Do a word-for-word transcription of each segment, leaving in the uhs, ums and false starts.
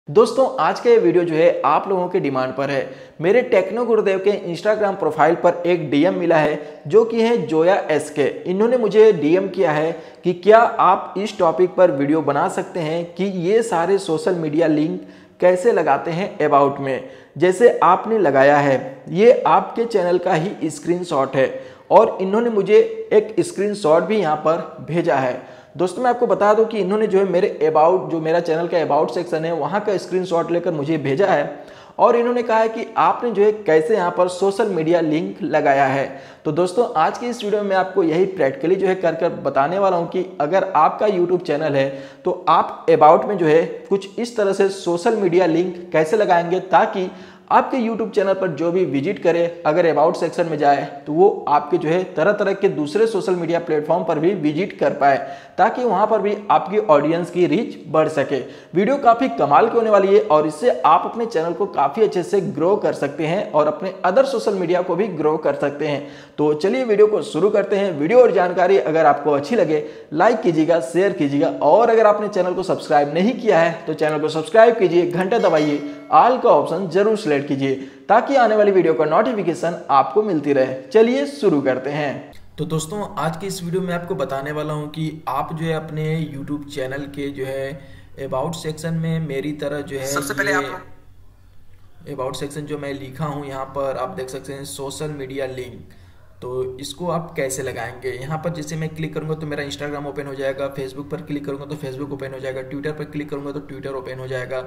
दोस्तों आज का ये वीडियो जो है आप लोगों के डिमांड पर है। मेरे टेक्नो गुरुदेव के इंस्टाग्राम प्रोफाइल पर एक डीएम मिला है जो कि है जोया एसके। इन्होंने मुझे डीएम किया है कि क्या आप इस टॉपिक पर वीडियो बना सकते हैं कि ये सारे सोशल मीडिया लिंक कैसे लगाते हैं अबाउट में, जैसे आपने लगाया है। ये आपके चैनल का ही स्क्रीनशॉट है और इन्होंने मुझे एक स्क्रीनशॉट भी यहाँ पर भेजा है। दोस्तों मैं आपको बता दूं कि इन्होंने जो है मेरे अबाउट जो मेरा चैनल का अबाउट सेक्शन है वहाँ का स्क्रीनशॉट लेकर मुझे भेजा है और इन्होंने कहा है कि आपने जो है कैसे यहाँ पर सोशल मीडिया लिंक लगाया है। तो दोस्तों आज की इस वीडियो में आपको यही प्रैक्टिकली जो है कर कर बताने वाला हूँ कि अगर आपका यूट्यूब चैनल है तो आप अबाउट में जो है कुछ इस तरह से सोशल मीडिया लिंक कैसे लगाएंगे ताकि आपके YouTube चैनल पर जो भी विजिट करे अगर अबाउट सेक्शन में जाए तो वो आपके जो है तरह तरह के दूसरे सोशल मीडिया प्लेटफॉर्म पर भी विजिट कर पाए ताकि वहां पर भी आपकी ऑडियंस की रीच बढ़ सके। वीडियो काफ़ी कमाल की होने वाली है और इससे आप अपने चैनल को काफ़ी अच्छे से ग्रो कर सकते हैं और अपने अदर सोशल मीडिया को भी ग्रो कर सकते हैं। तो चलिए वीडियो को शुरू करते हैं। वीडियो और जानकारी अगर आपको अच्छी लगे लाइक कीजिएगा, शेयर कीजिएगा और अगर आपने चैनल को सब्सक्राइब नहीं किया है तो चैनल को सब्सक्राइब कीजिए, घंटा दबाइए, ऑल का ऑप्शन जरूर सिलेक्ट कीजिए ताकि आने वाली वीडियो का नोटिफिकेशन आपको मिलती रहे। चलिए शुरू करते हैं। तो दोस्तों आज की इस वीडियो में आपको बताने वाला हूं कि आप जो है अपने यूट्यूब चैनल के जो है अबाउट सेक्शन में मेरी तरह जो है सबसे पहले आप अबाउट सेक्शन जो मैं लिखा हूं यहाँ पर आप देख सकते हैं सोशल मीडिया लिंक। तो इसको आप कैसे लगाएंगे, यहाँ पर जैसे मैं क्लिक करूंगा तो मेरा इंस्टाग्राम ओपन हो जाएगा, फेसबुक पर क्लिक करूंगा तो फेसबुक ओपन हो जाएगा, ट्विटर पर क्लिक करूंगा तो ट्विटर ओपन हो जाएगा।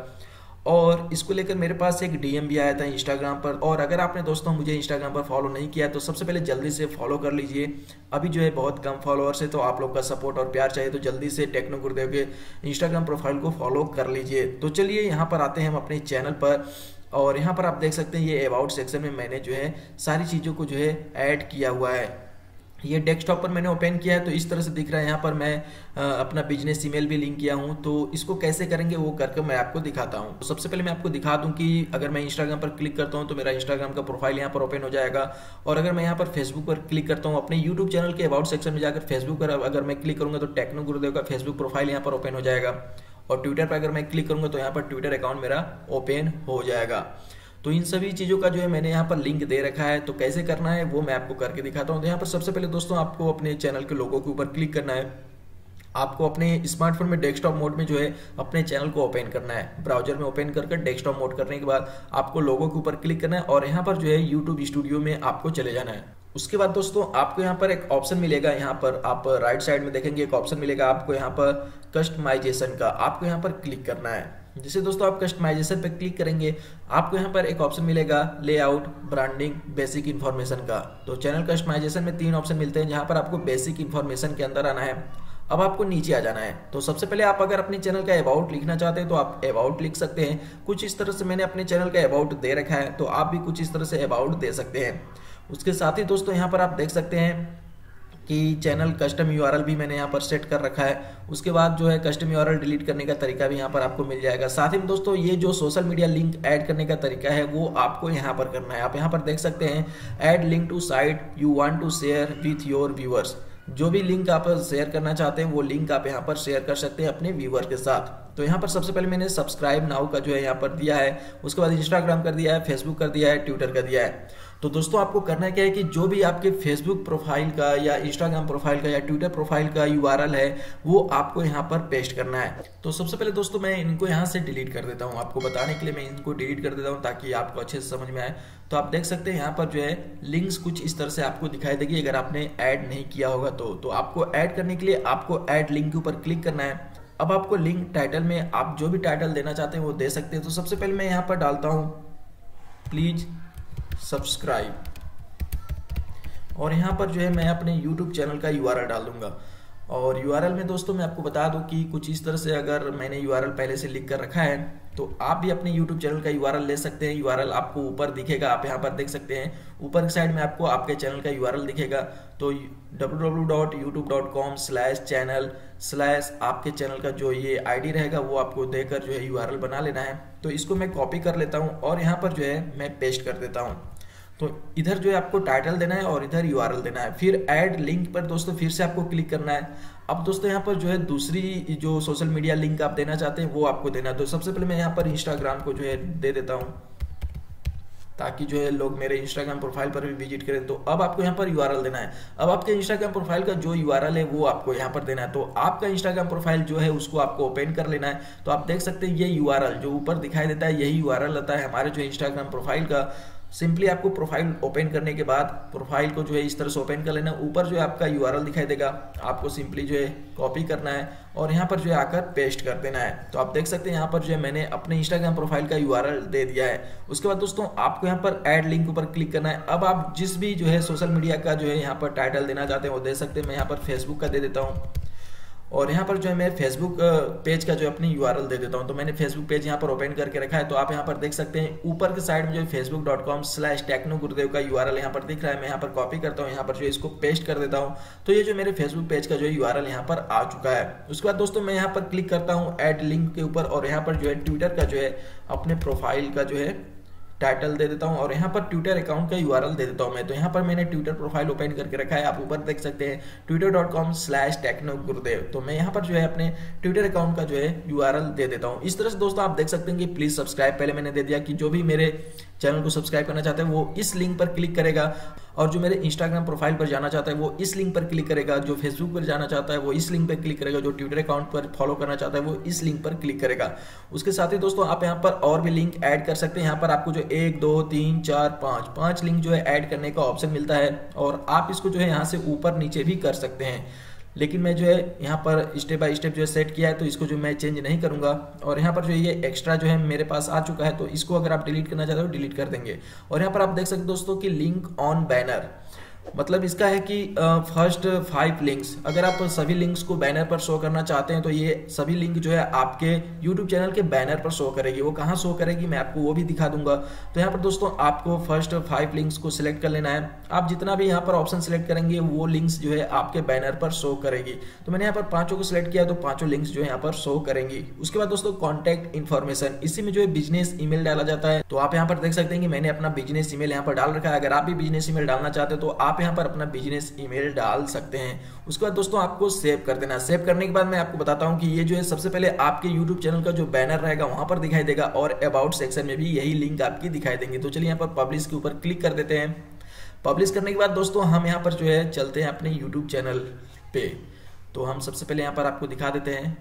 और इसको लेकर मेरे पास एक डीएम भी आया था इंस्टाग्राम पर। और अगर आपने दोस्तों मुझे इंस्टाग्राम पर फॉलो नहीं किया तो सबसे पहले जल्दी से फॉलो कर लीजिए। अभी जो है बहुत कम फॉलोअर्स है तो आप लोग का सपोर्ट और प्यार चाहिए, तो जल्दी से टेक्नो गुरुदेव के इंस्टाग्राम प्रोफाइल को फॉलो कर लीजिए। तो चलिए यहाँ पर आते हैं हम अपने चैनल पर और यहाँ पर आप देख सकते हैं ये अबाउट सेक्शन में मैंने जो है सारी चीज़ों को जो है ऐड किया हुआ है। ये डेस्कटॉप पर मैंने ओपन किया है तो इस तरह से दिख रहा है। यहाँ पर मैं आ, अपना बिजनेस ईमेल भी लिंक किया हूँ। तो इसको कैसे करेंगे वो करके मैं आपको दिखाता हूँ। तो सबसे पहले मैं आपको दिखा दूँ कि अगर मैं इंस्टाग्राम पर क्लिक करता हूँ तो मेरा इंस्टाग्राम का प्रोफाइल यहाँ पर ओपन हो जाएगा। और अगर मैं यहाँ पर फेसबुक पर क्लिक करता हूँ अपने यूट्यूब चैनल के अबाउट सेक्शन में जाकर फेसबुक पर अगर मैं क्लिक करूँगा तो टेक्नो गुरुदेव का फेसबुक प्रोफाइल यहाँ पर ओपन हो जाएगा। और ट्विटर पर अगर मैं क्लिक करूँगा तो यहाँ पर ट्विटर अकाउंट मेरा ओपन हो जाएगा। तो इन सभी चीज़ों का जो है मैंने यहाँ पर लिंक दे रखा है। तो कैसे करना है वो मैं आपको करके दिखाता हूँ। तो यहाँ पर सबसे पहले दोस्तों आपको अपने चैनल के लोगों के ऊपर क्लिक करना है। आपको अपने स्मार्टफोन में डेस्कटॉप मोड में जो है अपने चैनल को ओपन करना है। ब्राउजर में ओपन करके डेस्कटॉप मोड करने के बाद आपको लोगों के ऊपर क्लिक करना है और यहाँ पर जो है यूट्यूब स्टूडियो में आपको चले जाना है। उसके बाद दोस्तों आपको यहाँ पर एक ऑप्शन मिलेगा, यहाँ पर आप राइट साइड में देखेंगे एक ऑप्शन मिलेगा आपको यहाँ पर कस्टमाइजेशन का। आपको यहाँ पर क्लिक करना है। जैसे दोस्तों आप कस्टमाइजेशन पे क्लिक करेंगे आपको यहाँ पर एक ऑप्शन मिलेगा लेआउट, ब्रांडिंग, बेसिक इन्फॉर्मेशन का। तो चैनल कस्टमाइजेशन में तीन ऑप्शन मिलते हैं जहाँ पर आपको बेसिक इन्फॉर्मेशन के अंदर आना है। अब आपको नीचे आ जाना है। तो सबसे पहले आप अगर अपने चैनल का अबाउट लिखना चाहते हैं तो आप अबाउट लिख सकते हैं। कुछ इस तरह से मैंने अपने चैनल का अबाउट दे रखा है तो आप भी कुछ इस तरह से अबाउट दे सकते हैं। उसके साथ ही दोस्तों यहाँ पर आप देख सकते हैं कि चैनल कस्टम यूआरएल भी मैंने यहाँ पर सेट कर रखा है। उसके बाद जो है कस्टम यूआरएल डिलीट करने का तरीका भी यहाँ पर आपको मिल जाएगा। साथ ही में दोस्तों ये जो सोशल मीडिया लिंक ऐड करने का तरीका है वो आपको यहाँ पर करना है। आप यहाँ पर देख सकते हैं add link to site you want to share with your viewers. जो भी लिंक आप शेयर करना चाहते हैं वो लिंक आप यहाँ पर शेयर कर सकते हैं अपने व्यूअर के साथ। तो यहाँ पर सबसे पहले मैंने सब्सक्राइब नाउ का जो है यहाँ पर दिया है। उसके बाद इंस्टाग्राम कर दिया है, फेसबुक कर दिया है, ट्विटर कर दिया है। तो दोस्तों आपको करना क्या है कि जो भी आपके फेसबुक प्रोफाइल का या इंस्टाग्राम प्रोफाइल का या ट्विटर प्रोफाइल का यूआरएल है वो आपको यहाँ पर पेस्ट करना है। तो सबसे पहले दोस्तों मैं इनको यहाँ से डिलीट कर देता हूँ। आपको बताने के लिए मैं इनको डिलीट कर देता हूँ ताकि आपको अच्छे से समझ में आए। तो आप देख सकते हैं यहाँ पर जो है लिंक्स कुछ इस तरह से आपको दिखाई देगी अगर आपने ऐड नहीं किया होगा तो। तो आपको ऐड करने के लिए आपको ऐड लिंक के ऊपर क्लिक करना है। अब आपको लिंक टाइटल में आप जो भी टाइटल देना चाहते हैं वो दे सकते हैं। तो सबसे पहले मैं यहाँ पर डालता हूँ प्लीज सब्सक्राइब और यहाँ पर जो है मैं अपने यूट्यूब चैनल का यूआरएल डाल दूंगा। और यूआरएल में दोस्तों मैं आपको बता दूं कि कुछ इस तरह से अगर मैंने यूआरएल पहले से लिख कर रखा है तो आप भी अपने यूट्यूब चैनल का यूआरएल ले सकते हैं। यूआरएल आपको ऊपर दिखेगा, आप यहाँ पर देख सकते हैं ऊपर की साइड में आपको आपके चैनल का यूआरएल दिखेगा। तो W W W dot YouTube dot com slash channel slash आपके चैनल का जो ये आईडी रहेगा वो आपको देकर जो है यूआरएल बना लेना है। तो इसको मैं कॉपी कर लेता हूँ और यहाँ पर जो है मैं पेस्ट कर देता हूँ। तो इधर जो है आपको टाइटल देना है और इधर यूआरएल देना है, फिर ऐड लिंक पर दोस्तों फिर से आपको क्लिक करना है। अब दोस्तों यहाँ पर जो है दूसरी जो सोशल मीडिया लिंक आप देना चाहते हैं वो आपको देना है। तो सबसे पहले मैं यहाँ पर इंस्टाग्राम को जो है दे देता हूँ ताकि जो है लोग मेरे इंस्टाग्राम प्रोफाइल पर भी विजिट करें। तो अब आपको यहाँ पर यूआरएल देना है। अब आपके इंस्टाग्राम प्रोफाइल का जो यूआरएल है वो आपको यहाँ पर देना है। तो आपका इंस्टाग्राम प्रोफाइल जो है उसको आपको ओपन कर लेना है। तो आप देख सकते हैं ये यूआरएल जो ऊपर दिखाई देता है यही यूआरएल आता है हमारे जो इंस्टाग्राम प्रोफाइल का। सिंपली आपको प्रोफाइल ओपन करने के बाद प्रोफाइल को जो है इस तरह से ओपन कर लेना। ऊपर जो है आपका यूआरएल दिखाई देगा, आपको सिंपली जो है कॉपी करना है और यहाँ पर जो है आकर पेस्ट कर देना है। तो आप देख सकते हैं यहाँ पर जो है मैंने अपने इंस्टाग्राम प्रोफाइल का यूआरएल दे दिया है। उसके बाद दोस्तों आपको यहाँ पर ऐड लिंक ऊपर क्लिक करना है। अब आप जिस भी जो है सोशल मीडिया का जो है यहाँ पर टाइटल देना चाहते हैं वो दे सकते हैं। मैं यहाँ पर फेसबुक का दे देता हूँ और यहाँ पर जो है मैं फेसबुक पेज का जो है अपनी यूआरएल दे देता हूँ। तो मैंने फेसबुक पेज यहाँ पर ओपन करके रखा है। तो आप यहाँ पर देख सकते हैं ऊपर के साइड में जो Facebook dot com slash techno Gurudev का यूआरएल यहाँ पर दिख रहा है। मैं यहाँ पर कॉपी करता हूँ, यहाँ पर जो है इसको पेस्ट कर देता हूँ। तो ये जो मेरे फेसबुक पेज का जो है यूआरएल यहाँ पर आ चुका है। उसके बाद दोस्तों मैं यहाँ पर क्लिक करता हूँ ऐड लिंक के ऊपर और यहाँ पर जो है ट्विटर का जो है अपने प्रोफाइल का जो है टाइटल दे देता हूं और यहाँ पर ट्विटर अकाउंट का यूआरएल दे देता हूं मैं। तो यहाँ पर मैंने ट्विटर प्रोफाइल ओपन करके रखा है, आप ऊपर देख सकते हैं Twitter dot com slash techno Gurudev. तो मैं यहाँ पर जो है अपने ट्विटर अकाउंट का जो है यूआरएल दे देता हूँ। इस तरह से दोस्तों आप देख सकते हैं कि प्लीज सब्सक्राइब पहले मैंने दे दिया कि जो भी मेरे चैनल को सब्सक्राइब करना चाहता है वो इस लिंक पर क्लिक करेगा और जो मेरे इंस्टाग्राम प्रोफाइल पर जाना चाहता है वो इस लिंक पर क्लिक करेगा, जो फेसबुक पर जाना चाहता है वो इस लिंक पर क्लिक करेगा, जो ट्विटर अकाउंट पर फॉलो करना चाहता है वो इस लिंक पर क्लिक करेगा। उसके साथ ही दोस्तों आप यहाँ पर और भी लिंक ऐड कर सकते हैं। यहाँ पर आपको जो एक दो तीन चार पाँच पाँच लिंक जो है ऐड करने का ऑप्शन मिलता है और आप इसको जो है यहाँ से ऊपर नीचे भी कर सकते हैं। लेकिन मैं जो है यहाँ पर स्टेप बाय स्टेप जो है सेट किया है तो इसको जो मैं चेंज नहीं करूंगा। और यहाँ पर जो ये एक्स्ट्रा जो है मेरे पास आ चुका है तो इसको अगर आप डिलीट करना चाहते हो डिलीट कर देंगे। और यहाँ पर आप देख सकते हो दोस्तों कि लिंक ऑन बैनर, मतलब इसका है कि फर्स्ट फाइव लिंक्स, अगर आप सभी लिंक्स को बैनर पर शो करना चाहते हैं तो ये सभी लिंक जो है आपके यूट्यूब चैनल के बैनर पर शो करेगी। वो कहाँ शो करेगी मैं आपको वो भी दिखा दूंगा। तो यहाँ पर दोस्तों आपको फर्स्ट फाइव लिंक्स को सिलेक्ट कर लेना है। आप जितना भी यहाँ पर ऑप्शन सिलेक्ट करेंगे वो लिंक्स जो है आपके बैनर पर शो करेगी। तो मैंने यहाँ पर पांचों को सिलेक्ट किया तो पांचों लिंक्स जो है यहाँ पर शो करेंगी। उसके बाद दोस्तों कॉन्टैक्ट इन्फॉर्मेशन, इसी में जो है बिजनेस ईमेल डाला जाता है। तो आप यहाँ पर देख सकते हैं कि मैंने अपना बिजनेस ईमेल यहाँ पर डाल रखा है। अगर आप भी बिजनेस ईमेल डालना चाहते हो तो आप यहाँ पर अपना बिजनेस ईमेल डाल सकते हैं। उसके बाद दोस्तों आपको सेव कर देना। सेव करने के बाद मैं आपको बताता हूं कि ये जो है सबसे पहले आपके YouTube चैनल का जो बैनर रहेगा वहां पर दिखाई देगा और अबाउट सेक्शन में भी यही लिंक आपकी दिखाई देंगे। तो चलिए यहाँ पर पब्लिश के ऊपर क्लिक कर देते हैं। पब्लिश करने के बाद दोस्तों हम यहाँ पर जो है चलते हैं अपने YouTube चैनल पे। तो हम सबसे पहले यहाँ पर आपको दिखा देते हैं।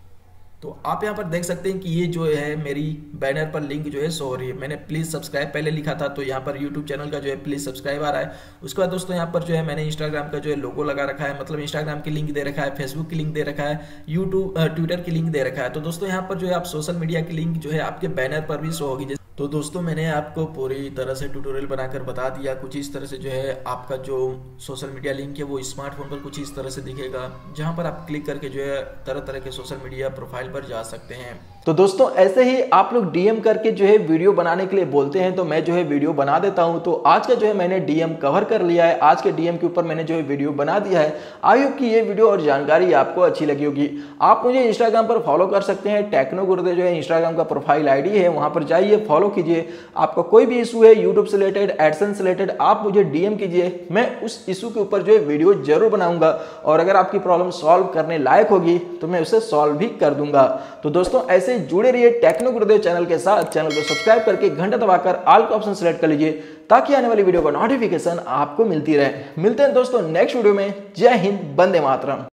तो आप यहाँ पर देख सकते हैं कि ये जो है मेरी बैनर पर लिंक जो है शो हो रही है। मैंने प्लीज सब्सक्राइब पहले लिखा था तो यहाँ पर यूट्यूब चैनल का जो है प्लीज सब्सक्राइब आ रहा है। उसके बाद दोस्तों यहाँ पर जो है मैंने इंस्टाग्राम का जो है लोगो लगा रखा है, मतलब इंस्टाग्राम की लिंक दे रखा है, फेसबुक की लिंक दे रखा है, यूट्यूब ट्विटर की लिंक दे रखा है। तो दोस्तों यहाँ पर जो है आप सोशल मीडिया की लिंक जो है आपके बैनर पर भी शो होगी। तो दोस्तों मैंने आपको पूरी तरह से ट्यूटोरियल बनाकर बता दिया। कुछ इस तरह से जो है आपका जो सोशल मीडिया लिंक है वो स्मार्टफोन पर कुछ इस तरह से दिखेगा, जहां पर आप क्लिक करके जो है तरह तरह के सोशल मीडिया प्रोफाइल पर जा सकते हैं। तो दोस्तों ऐसे ही आप लोग डीएम करके जो है वीडियो बनाने के लिए बोलते हैं तो मैं जो है वीडियो बना देता हूं। तो आज का जो है मैंने डीएम कवर कर लिया है, आज के डीएम के ऊपर मैंने जो है वीडियो बना दिया है। आई होप कि ये वीडियो और जानकारी आपको अच्छी लगी होगी। आप मुझे इंस्टाग्राम पर फॉलो कर सकते हैं, टेक्नो गुरुदेव जो है इंस्टाग्राम का प्रोफाइल आईडी है, वहां पर जाइए फॉलो कीजिए। आपका कोई भी इशू है यूट्यूब से रिलेटेड, एडसेंस से रिलेटेड, आप मुझे डीएम कीजिए, मैं उस इशू के ऊपर जो है वीडियो जरूर बनाऊंगा और अगर आपकी प्रॉब्लम सॉल्व करने लायक होगी तो मैं उसे सॉल्व भी कर दूंगा। तो दोस्तों ऐसे जुड़े रहिए टेक्नो गुरुदेव चैनल के साथ। चैनल को सब्सक्राइब करके घंटा दबाकर ऑल का ऑप्शन सेलेक्ट कर लीजिए ताकि आने वाली वीडियो का नोटिफिकेशन आपको मिलती रहे। मिलते हैं दोस्तों नेक्स्ट वीडियो में। जय हिंद, वंदे मातरम।